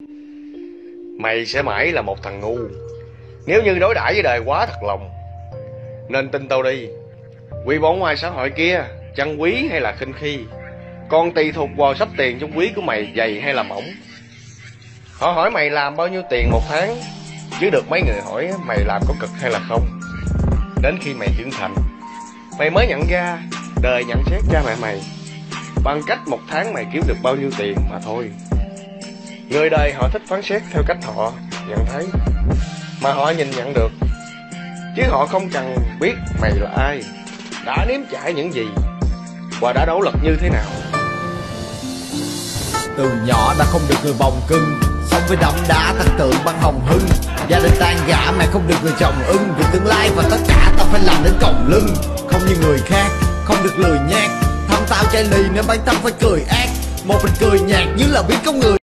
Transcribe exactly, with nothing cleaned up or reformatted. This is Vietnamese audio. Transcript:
Mày sẽ mãi là một thằng ngu nếu như đối đãi với đời quá thật lòng. Nên tin tao đi, quý báu ngoài xã hội kia chân quý hay là khinh khi còn tùy thuộc vào sắp tiền trong quý của mày dày hay là mỏng. Họ hỏi mày làm bao nhiêu tiền một tháng, chứ được mấy người hỏi mày làm có cực hay là không. Đến khi mày trưởng thành, mày mới nhận ra đời nhận xét cha mẹ mày bằng cách một tháng mày kiếm được bao nhiêu tiền mà thôi. Người đời họ thích phán xét theo cách họ nhận thấy, mà họ nhìn nhận được, chứ họ không cần biết mày là ai, đã nếm trải những gì và đã nỗ lực như thế nào. Từ nhỏ đã không được người bồng cưng, sống với đấm đá thần tượng băng hồng hưng. Gia đình tan rã mẹ không được người chồng ưng, vì tương lai và tất cả tao phải làm đến còng lưng. Không như người khác, không được lười nhác, thăm tao chai lì nên bản thân phải cười ác. Một mình cười nhạt như là biết có người